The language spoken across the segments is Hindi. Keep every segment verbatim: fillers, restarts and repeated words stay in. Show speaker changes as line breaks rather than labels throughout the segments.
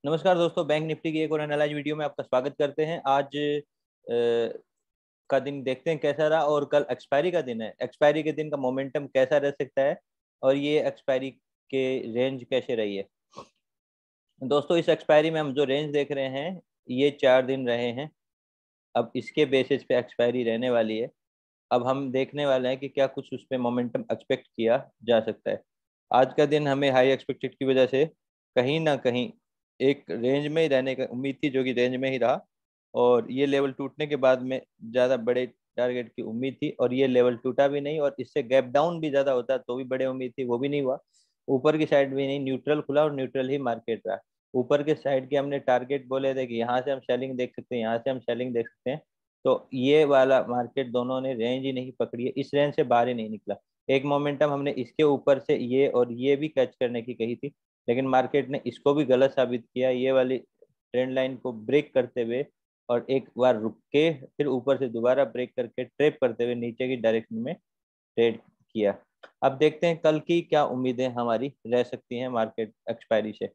नमस्कार दोस्तों, बैंक निफ्टी की एक और एनालाइज वीडियो में आपका स्वागत करते हैं। आज अ, का दिन देखते हैं कैसा रहा, और कल एक्सपायरी का दिन है। एक्सपायरी के दिन का मोमेंटम कैसा रह सकता है और ये एक्सपायरी के रेंज कैसे रही है। दोस्तों, इस एक्सपायरी में हम जो रेंज देख रहे हैं ये चार दिन रहे हैं। अब इसके बेसिस पे एक्सपायरी रहने वाली है। अब हम देखने वाले हैं कि क्या कुछ उस पर मोमेंटम एक्सपेक्ट किया जा सकता है। आज का दिन हमें हाई एक्सपेक्टेड की वजह से कहीं ना कहीं एक रेंज में ही रहने की उम्मीद थी, जो कि रेंज में ही रहा। और ये लेवल टूटने के बाद में ज़्यादा बड़े टारगेट की उम्मीद थी, और ये लेवल टूटा भी नहीं, और इससे गैप डाउन भी ज़्यादा होता तो भी बड़े उम्मीद थी, वो भी नहीं हुआ। ऊपर की साइड भी नहीं, न्यूट्रल खुला और न्यूट्रल ही मार्केट रहा। ऊपर के साइड के हमने टारगेट बोले थे कि यहाँ से हम सेलिंग देख सकते हैं, यहाँ से हम सेलिंग देख सकते हैं। तो ये वाला मार्केट दोनों ने रेंज ही नहीं पकड़ी है, इस रेंज से बाहर ही नहीं निकला। एक मोमेंटम हमने इसके ऊपर से ये और ये भी कैच करने की कही थी, लेकिन मार्केट ने इसको भी गलत साबित किया, ये वाली ट्रेंड लाइन को ब्रेक करते हुए। और एक बार रुक के फिर ऊपर से दोबारा ब्रेक करके ट्रेप करते हुए नीचे की डायरेक्शन में ट्रेड किया। अब देखते हैं कल की क्या उम्मीदें हमारी रह सकती हैं मार्केट एक्सपायरी से।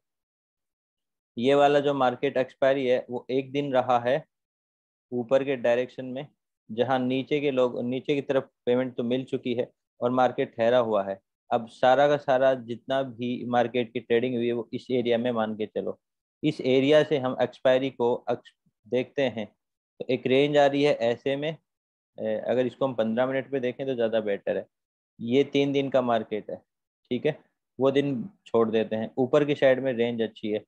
ये वाला जो मार्केट एक्सपायरी है वो एक दिन रहा है ऊपर के डायरेक्शन में, जहां नीचे के लोग नीचे की तरफ पेमेंट तो मिल चुकी है और मार्केट ठहरा हुआ है। अब सारा का सारा जितना भी मार्केट की ट्रेडिंग हुई है वो इस एरिया में मान के चलो। इस एरिया से हम एक्सपायरी को अक्स, देखते हैं तो एक रेंज आ रही है ऐसे में। अ, अगर इसको हम पंद्रह मिनट पे देखें तो ज़्यादा बेटर है। ये तीन दिन का मार्केट है, ठीक है। वो दिन छोड़ देते हैं। ऊपर की साइड में रेंज अच्छी है,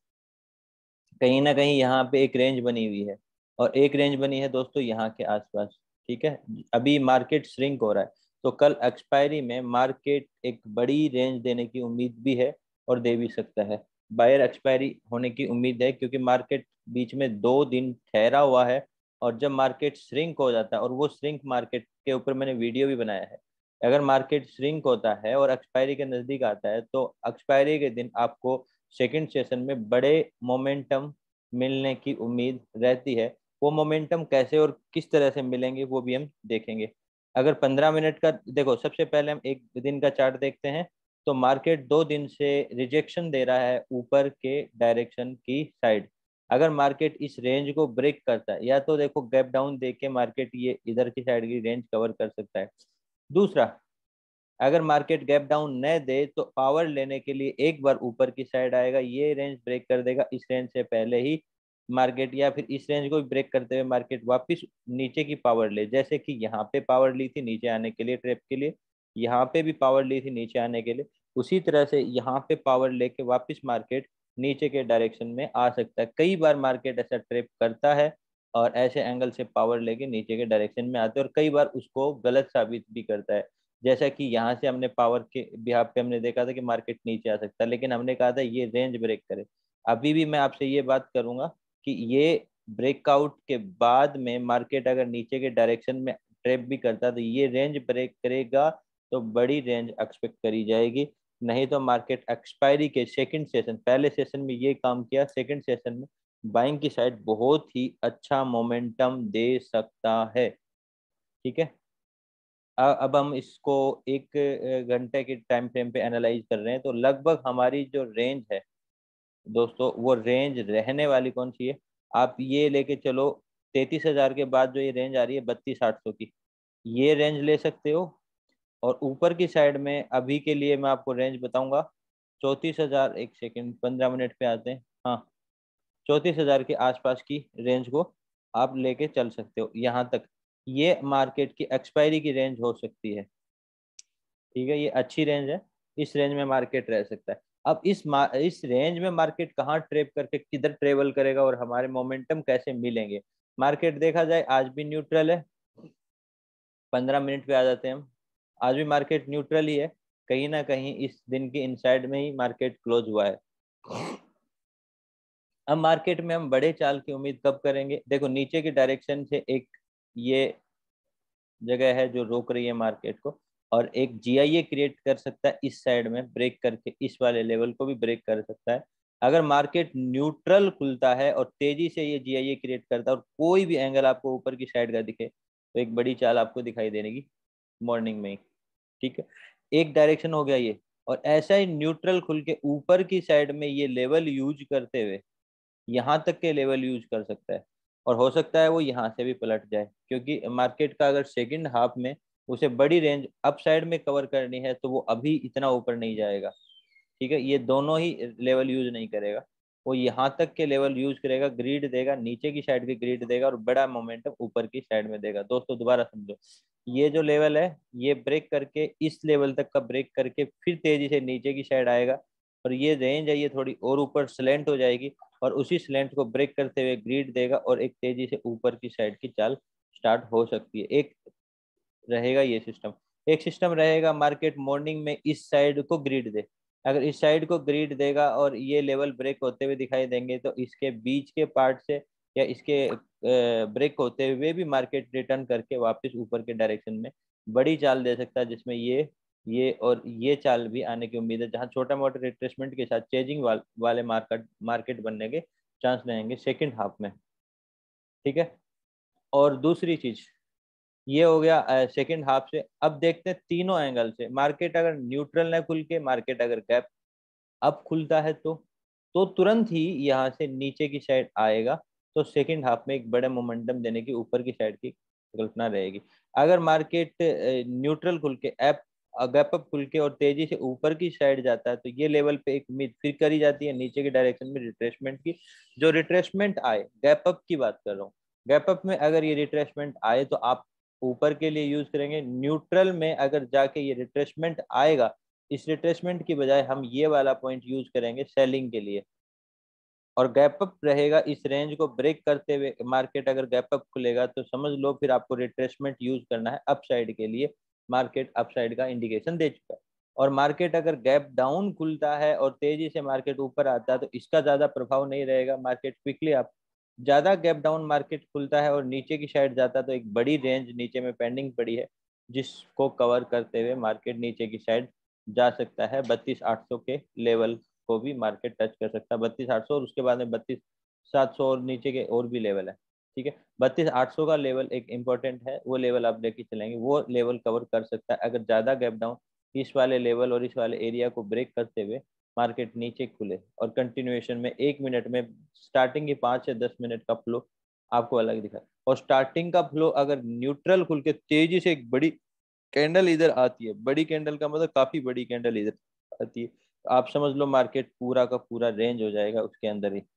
कहीं ना कहीं यहाँ पे एक रेंज बनी हुई है, और एक रेंज बनी है दोस्तों यहाँ के आसपास, ठीक है। अभी मार्केट श्रिंक हो रहा है, तो कल एक्सपायरी में मार्केट एक बड़ी रेंज देने की उम्मीद भी है और दे भी सकता है। बायर एक्सपायरी होने की उम्मीद है, क्योंकि मार्केट बीच में दो दिन ठहरा हुआ है। और जब मार्केट श्रिंक हो जाता है, और वो श्रिंक मार्केट के ऊपर मैंने वीडियो भी बनाया है, अगर मार्केट श्रिंक होता है और एक्सपायरी के नज़दीक आता है तो एक्सपायरी के दिन आपको सेकंड सेशन में बड़े मोमेंटम मिलने की उम्मीद रहती है। वो मोमेंटम कैसे और किस तरह से मिलेंगे वो भी हम देखेंगे। अगर पंद्रह मिनट का देखो, सबसे पहले हम एक दिन का चार्ट देखते हैं। तो मार्केट दो दिन से रिजेक्शन दे रहा है ऊपर के डायरेक्शन की साइड। अगर मार्केट इस रेंज को ब्रेक करता है, या तो देखो गैप डाउन दे के मार्केट ये इधर की साइड की रेंज कवर कर सकता है। दूसरा, अगर मार्केट गैप डाउन न दे तो पावर लेने के लिए एक बार ऊपर की साइड आएगा, ये रेंज ब्रेक कर देगा इस रेंज से पहले ही मार्केट, या फिर इस रेंज को भी ब्रेक करते हुए मार्केट वापस नीचे की पावर ले। जैसे कि यहाँ पे पावर ली थी नीचे आने के लिए ट्रेप के लिए, यहाँ पे भी पावर ली थी नीचे आने के लिए, उसी तरह से यहाँ पे पावर लेके वापस मार्केट नीचे के डायरेक्शन में आ सकता है। कई बार मार्केट ऐसा ट्रेप करता है और ऐसे एंगल से पावर लेके नीचे के डायरेक्शन में आते हैं, और कई बार उसको गलत साबित भी करता है। जैसा कि यहाँ से हमने पावर के बिहाफ पे हमने देखा था कि मार्केट नीचे आ सकता है, लेकिन हमने कहा था ये रेंज ब्रेक करे। अभी भी मैं आपसे ये बात करूंगा कि ये ब्रेकआउट के बाद में मार्केट अगर नीचे के डायरेक्शन में ट्रेप भी करता तो ये रेंज ब्रेक करेगा, तो बड़ी रेंज एक्सपेक्ट करी जाएगी। नहीं तो मार्केट एक्सपायरी के सेकंड सेशन, पहले सेशन में ये काम किया, सेकंड सेशन में बाइंग की साइड बहुत ही अच्छा मोमेंटम दे सकता है, ठीक है। अ- अब हम इसको एक अ, घंटे के टाइम फ्रेम पे एनालाइज कर रहे हैं, तो लगभग हमारी जो रेंज है दोस्तों, वो रेंज रहने वाली कौन सी है। आप ये लेके चलो, तैतीस हजार के बाद जो ये रेंज आ रही है बत्तीस आठ सौ की, ये रेंज ले सकते हो। और ऊपर की साइड में अभी के लिए मैं आपको रेंज बताऊंगा, चौंतीस हजार, एक सेकेंड पंद्रह मिनट पे आते हैं, हाँ, चौंतीस हजार के आसपास की रेंज को आप लेके चल सकते हो यहाँ तक। ये मार्केट की एक्सपायरी की रेंज हो सकती है, ठीक है। ये अच्छी रेंज है, इस रेंज में मार्केट रह सकता है। अब इस मा, इस रेंज में मार्केट कहाँ ट्रेप करके किधर ट्रेवल करेगा और हमारे मोमेंटम कैसे मिलेंगे। मार्केट देखा जाए आज भी न्यूट्रल है। पंद्रह मिनट पे आ जाते हैं हम, आज भी मार्केट न्यूट्रल ही है। कहीं ना कहीं इस दिन के इनसाइड में ही मार्केट क्लोज हुआ है। अब मार्केट में हम बड़े चाल की उम्मीद कब करेंगे। देखो, नीचे की डायरेक्शन से एक ये जगह है जो रोक रही है मार्केट को, और एक जीआईए क्रिएट कर सकता है इस साइड में ब्रेक करके, इस वाले लेवल को भी ब्रेक कर सकता है। अगर मार्केट न्यूट्रल खुलता है और तेजी से ये जीआईए क्रिएट करता है और कोई भी एंगल आपको ऊपर की साइड का दिखे, तो एक बड़ी चाल आपको दिखाई देगी मॉर्निंग में ही, ठीक है। एक डायरेक्शन हो गया ये, और ऐसा ही न्यूट्रल खुल के ऊपर की साइड में ये लेवल यूज करते हुए यहाँ तक के लेवल यूज कर सकता है, और हो सकता है वो यहाँ से भी पलट जाए, क्योंकि मार्केट का अगर सेकंड हाफ में उसे बड़ी रेंज अप साइड में कवर करनी है तो वो अभी इतना ऊपर नहीं जाएगा। ठीक है, ये दोनों ही लेवल यूज नहीं करेगा, वो यहाँ तक के लेवल यूज करेगा, ग्रिड देगा, नीचे की साइड की ग्रिड देगा और बड़ा मोमेंटम ऊपर की साइड में देगा। दोस्तों दोबारा समझो, ये जो लेवल है ये ब्रेक करके इस लेवल तक का ब्रेक करके फिर तेजी से नीचे की साइड आएगा, और ये रेंज है ये थोड़ी और ऊपर स्लेंट हो जाएगी, और उसी स्लेंट को ब्रेक करते हुए ग्रिड देगा और एक तेजी से ऊपर की साइड की चाल स्टार्ट हो सकती है। एक रहेगा ये सिस्टम। एक सिस्टम रहेगा मार्केट मॉर्निंग में इस साइड को ग्रिड दे, अगर इस साइड को ग्रिड देगा और ये लेवल ब्रेक होते हुए दिखाई देंगे तो इसके बीच के पार्ट से या इसके ब्रेक होते हुए भी मार्केट रिटर्न करके वापस ऊपर के डायरेक्शन में बड़ी चाल दे सकता है, जिसमें ये ये और ये चाल भी आने की उम्मीद है, जहां छोटा मोटा रिट्रेसमेंट के साथ चेजिंग वाल, वाले मार्केट मार्केट बनने के चांस रहेंगे सेकेंड हाफ में। ठीक है, और दूसरी चीज ये हो गया सेकंड हाफ से। अब देखते हैं तीनों एंगल से, मार्केट अगर न्यूट्रल न खुल के मार्केट अगर गैप अप खुलता है तो तो तुरंत ही यहाँ से नीचे की साइड आएगा, तो सेकंड हाफ में एक बड़े मोमेंटम देने की ऊपर की साइड की कल्पना रहेगी। अगर मार्केट न्यूट्रल खुल के ऐप गैप अप खुल के और तेजी से ऊपर की साइड जाता है तो ये लेवल पे एक उम्मीद फिर करी जाती है नीचे की डायरेक्शन में रिट्रेसमेंट की। जो रिट्रेसमेंट आए, गैप अप की बात कर रहा हूँ, गैप अप में अगर ये रिट्रेसमेंट आए तो आप ऊपर के लिए यूज करेंगे। न्यूट्रल में अगर जाके ये रिट्रेसमेंट आएगा, इस रिट्रेसमेंट की बजाय हम ये वाला पॉइंट यूज करेंगे सेलिंग के लिए, और गैप अप रहेगा इस रेंज को ब्रेक करते हुए। मार्केट अगर गैप अप खुलेगा तो समझ लो फिर आपको रिट्रेसमेंट यूज करना है अपसाइड के लिए, मार्केट अपसाइड का इंडिकेशन दे चुका है। और मार्केट अगर गैप डाउन खुलता है और तेजी से मार्केट ऊपर आता है तो इसका ज्यादा प्रभाव नहीं रहेगा, मार्केट क्विकली आप ज्यादा गैप डाउन मार्केट खुलता है और नीचे की साइड जाता है तो एक बड़ी रेंज नीचे में पेंडिंग पड़ी है जिसको कवर करते हुए मार्केट नीचे की साइड जा सकता है। बत्तीस आठ सौ के लेवल को भी मार्केट टच कर सकता है, बत्तीस आठ सौ, और उसके बाद में बत्तीस सात सौ और नीचे के और भी लेवल है। ठीक है, बत्तीस आठ सौ का लेवल एक इम्पोर्टेंट है, वो लेवल आप लेके चलेंगे, वो लेवल कवर कर सकता है अगर ज्यादा गैप डाउन इस वाले लेवल और इस वाले एरिया को ब्रेक करते हुए मार्केट नीचे खुले और कंटिन्यूएशन में एक मिनट में स्टार्टिंग की पाँच से दस मिनट का फ्लो आपको अलग दिखा, और स्टार्टिंग का फ्लो अगर न्यूट्रल खुल के तेजी से एक बड़ी कैंडल इधर आती है, बड़ी कैंडल का मतलब काफी बड़ी कैंडल इधर आती है, तो आप समझ लो मार्केट पूरा का पूरा रेंज हो जाएगा उसके अंदर ही।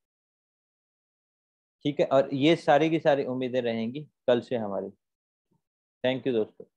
ठीक है, और ये सारी की सारी उम्मीदें रहेंगी कल से हमारी। थैंक यू दोस्तों।